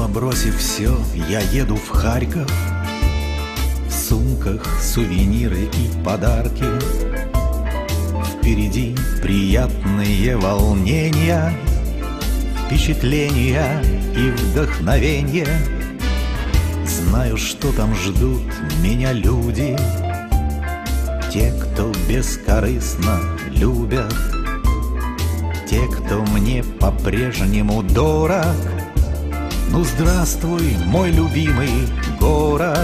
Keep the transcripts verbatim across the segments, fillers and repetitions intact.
бросив все, я еду в Харьков. В сумках сувениры и подарки. Впереди приятные волнения, впечатления и вдохновенье. Знаю, что там ждут меня люди, те, кто бескорыстно любят, те, кто мне по-прежнему дорог. Ну, здравствуй, мой любимый город.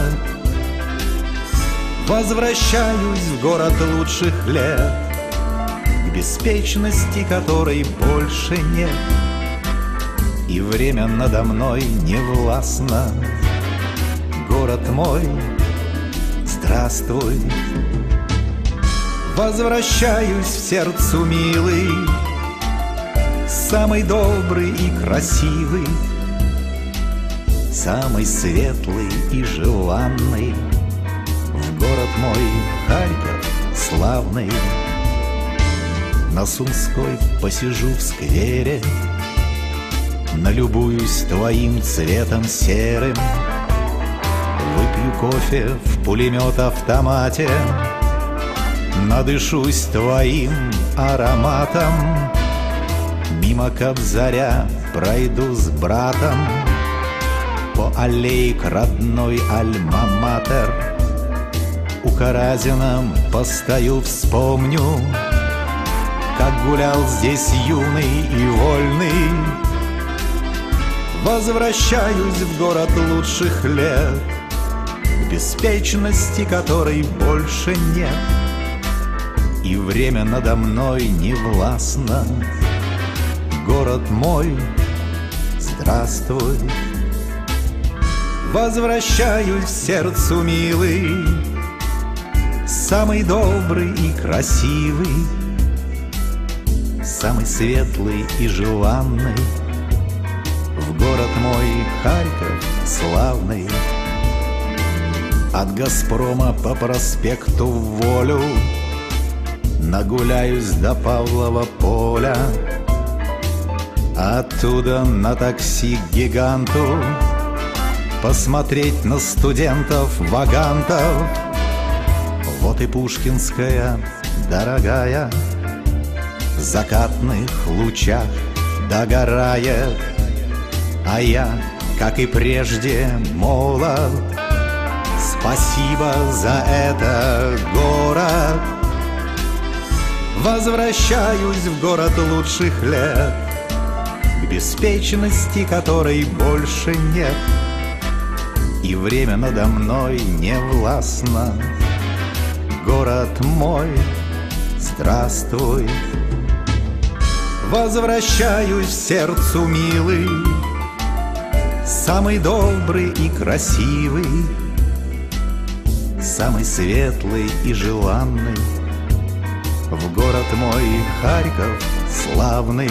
Возвращаюсь в город лучших лет, к беспечности которой больше нет. И время надо мной не властно. Город мой, здравствуй. Возвращаюсь в сердцу милый, самый добрый и красивый, самый светлый и желанный. В город мой Харьков славный. На Сумской посижу в сквере, налюбуюсь твоим цветом серым. Выпью кофе в пулемет-автомате, надышусь твоим ароматом. Мимо Кобзаря пройду с братом по аллее к родной Альма-Матер. У Каразина постою, вспомню, как гулял здесь юный и вольный. Возвращаюсь в город лучших лет, к беспечности которой больше нет. И время надо мной не властно. Город мой, здравствуй. Возвращаюсь в сердцу милый, самый добрый и красивый, самый светлый и желанный. В город мой Харьков славный. От Газпрома по проспекту в Волю нагуляюсь до Павлова поля. Оттуда на такси к Гиганту посмотреть на студентов-вагантов. Вот и Пушкинская, дорогая, в закатных лучах догорает. А я, как и прежде, молод. Спасибо за это, город. Возвращаюсь в город лучших лет, к беспечности которой больше нет. И время надо мной не властно. Город мой, здравствуй. Возвращаюсь в сердцу милый, самый добрый и красивый, самый светлый и желанный. В город мой Харьков славный.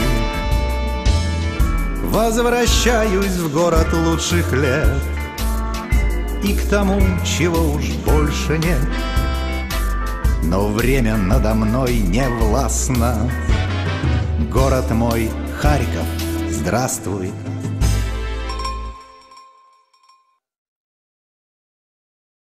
Возвращаюсь в город лучших лет и к тому, чего уж больше нет. Но время надо мной не властно. Город мой Харьков, здравствуй.